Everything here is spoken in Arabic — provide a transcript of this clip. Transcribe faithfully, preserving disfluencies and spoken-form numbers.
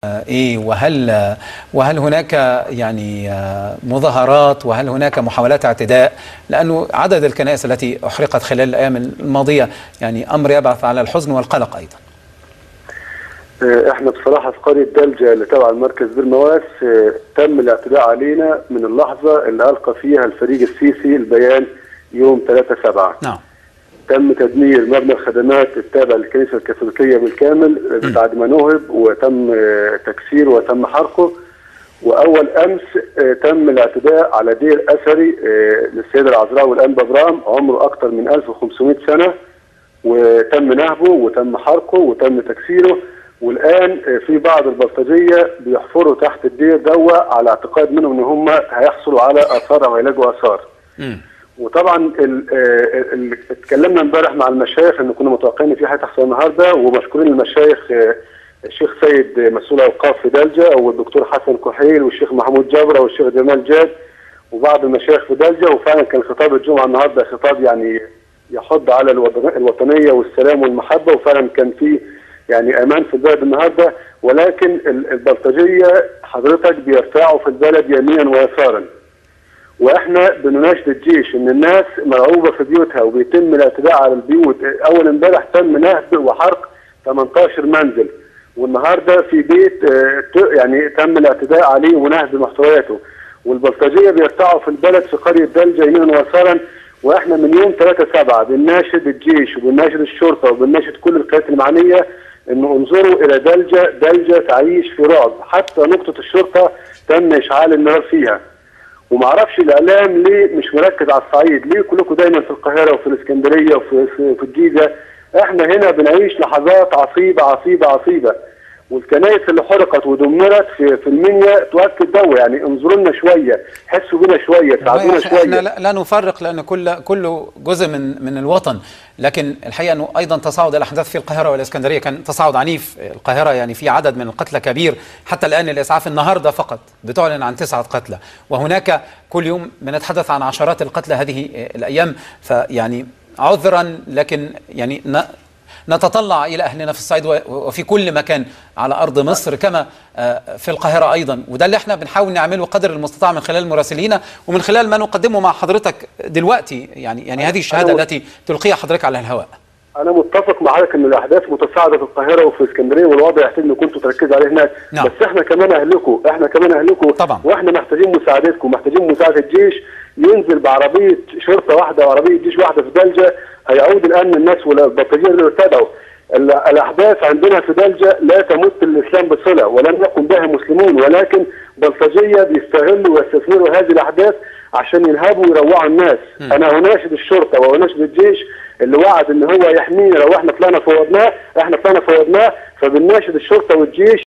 ايه وهل وهل هناك يعني مظاهرات وهل هناك محاولات اعتداء؟ لانه عدد الكنائس التي احرقت خلال الايام الماضيه يعني امر يبعث على الحزن والقلق ايضا. احنا بصراحه في قريه دلجه اللي تبع المركز بير مواس تم الاعتداء علينا من اللحظه اللي القى فيها الفريق السيسي البيان يوم ثلاثة سبعة. نعم. تم تدمير مبنى الخدمات التابع للكنيسه الكاثوليكيه بالكامل بعد ما نهب، وتم تكسيره وتم حرقه. واول امس تم الاعتداء على دير اثري للسيده العذراء والانبا برام عمره اكثر من ألف وخمسمائة سنه، وتم نهبه وتم حرقه وتم تكسيره. والان في بعض البلطجيه بيحفروا تحت الدير دوا على اعتقاد منهم ان هم هيحصلوا على اثار او يلاقوا اثار. وطبعا اتكلمنا امبارح مع المشايخ ان كنا متوقعين ان في حاجه تحصل النهارده، ومشكورين المشايخ الشيخ سيد مسؤول اوقاف في دلجه والدكتور حسن كحيل والشيخ محمود جبره والشيخ جمال جاد وبعض المشايخ في دلجه. وفعلا كان خطاب الجمعه النهارده خطاب يعني يحض على الوطنيه والسلام والمحبه، وفعلا كان في يعني امان في البلد النهارده. ولكن البلطجيه حضرتك بيرتاعوا في البلد يمينا ويسارا، واحنا بنناشد الجيش ان الناس مرعوبه في بيوتها وبيتم الاعتداء على البيوت. اول امبارح تم نهب وحرق ثمانية عشر منزل، والنهارده في بيت يعني تم الاعتداء عليه ونهب محتوياته. والبلطجيه بيرتاعوا في البلد في قريه دلجه يمينا ويسارا. واحنا من يوم ثلاثة سبعة بنناشد الجيش وبنناشد الشرطه وبنناشد كل القيادات المعنيه انه انظروا الى دلجه، دلجه تعيش في رعب. حتى نقطه الشرطه تم اشعال النار فيها. ومعرفش الاعلام ليه مش مركز على الصعيد، ليه كلكم دايما في القاهره وفي الاسكندريه وفي في, في الجيزه؟ احنا هنا بنعيش لحظات عصيبه عصيبه عصيبه. والكنائس اللي حرقت ودمرت في في المنيا تؤكد دو، يعني انظروا لنا شويه، حسوا بنا شويه، ساعدونا شويه. احنا لا نفرق لان كل كله جزء من من الوطن، لكن الحقيقه انه ايضا تصاعد الاحداث في القاهره والاسكندريه كان تصاعد عنيف. القاهره يعني في عدد من القتلى كبير، حتى الان الاسعاف النهارده فقط بتعلن عن تسعه قتلى، وهناك كل يوم بنتحدث عن عشرات القتلى هذه الايام. فيعني عذرا، لكن يعني نتطلع إلى أهلنا في الصعيد وفي كل مكان على أرض مصر كما في القاهرة أيضا، وده اللي احنا بنحاول نعمله قدر المستطاع من خلال مراسلينا ومن خلال ما نقدمه مع حضرتك دلوقتي. يعني يعني هذه الشهادة التي تلقيها حضرتك على الهواء. أنا متفق معاك إن الأحداث متصاعدة في القاهرة وفي اسكندرية، والوضع يحتاج إن كنتوا تركزوا عليه هناك. نعم. بس احنا كمان أهلكم، احنا كمان أهلكم طبعا، واحنا محتاجين مساعدتكم، محتاجين مساعدة الجيش ينزل بعربية شرطة واحدة وعربية جيش واحدة في دلجة، هيعود الأمن الناس والبلطجية اللي ارتدوا. الأحداث عندنا في دلجة لا تمت الإسلام بصلة ولم يقم بها مسلمون، ولكن بلطجية بيستغلوا ويستثمروا هذه الأحداث عشان ينهبوا ويروعوا الناس. م. أنا أناشد الشرطة وأناشد الجيش اللي وعد إن هو يحمينا لو إحنا طلعنا فوضناه، إحنا طلعنا فوضناه، فبنناشد الشرطة والجيش